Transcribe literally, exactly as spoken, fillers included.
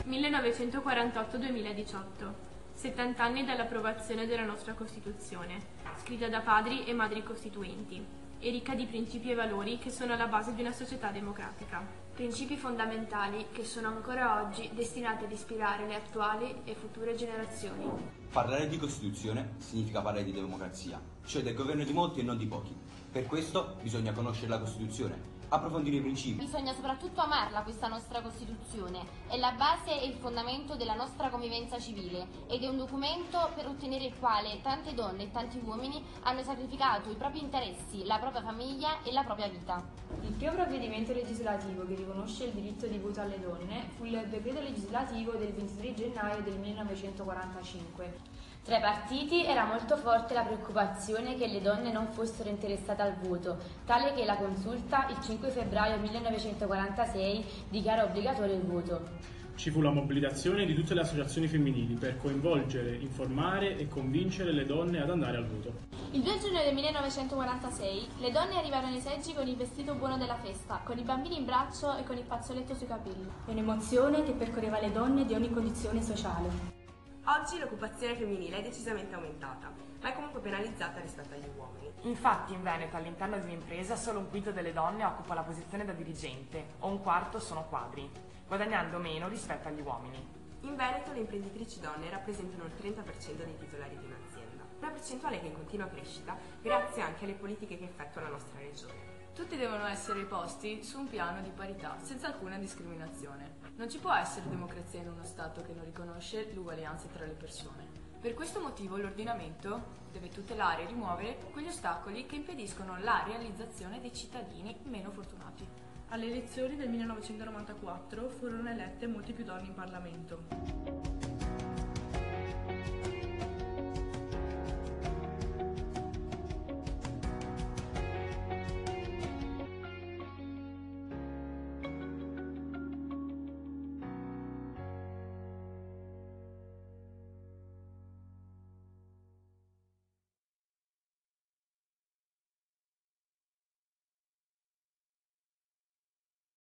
millenovecentoquarantotto duemiladiciotto. settanta anni dall'approvazione della nostra Costituzione, scritta da padri e madri costituenti, e ricca di principi e valori che sono alla base di una società democratica. Principi fondamentali che sono ancora oggi destinati ad ispirare le attuali e future generazioni. Parlare di Costituzione significa parlare di democrazia, cioè del governo di molti e non di pochi. Per questo bisogna conoscere la Costituzione, approfondire i principi. Bisogna soprattutto amarla questa nostra Costituzione, è la base e il fondamento della nostra convivenza civile ed è un documento per ottenere il quale tante donne e tanti uomini hanno sacrificato i propri interessi, la propria famiglia e la propria vita. Il primo provvedimento legislativo che riconosce il diritto di voto alle donne fu il decreto legislativo del ventitré gennaio del millenovecentoquarantacinque. Tra i partiti era molto forte la preoccupazione che le donne non fossero interessate al voto, tale che la Consulta il cinque febbraio millenovecentoquarantasei dichiarò obbligatorio il voto. Ci fu la mobilitazione di tutte le associazioni femminili per coinvolgere, informare e convincere le donne ad andare al voto. Il due giugno del millenovecentoquarantasei le donne arrivarono ai seggi con il vestito buono della festa, con i bambini in braccio e con il fazzoletto sui capelli. Un'emozione che percorreva le donne di ogni condizione sociale. Oggi l'occupazione femminile è decisamente aumentata, ma è comunque penalizzata rispetto agli uomini. Infatti in Veneto all'interno di un'impresa solo un quinto delle donne occupa la posizione da dirigente o un quarto sono quadri, guadagnando meno rispetto agli uomini. In Veneto le imprenditrici donne rappresentano il trenta per cento dei titolari di un'azienda, una percentuale che è in continua crescita grazie anche alle politiche che effettua la nostra regione. Tutti devono essere posti su un piano di parità, senza alcuna discriminazione. Non ci può essere democrazia in uno Stato che non riconosce l'uguaglianza tra le persone. Per questo motivo l'ordinamento deve tutelare e rimuovere quegli ostacoli che impediscono la realizzazione dei cittadini meno fortunati. Alle elezioni del millenovecentonovantaquattro furono elette molte più donne in Parlamento.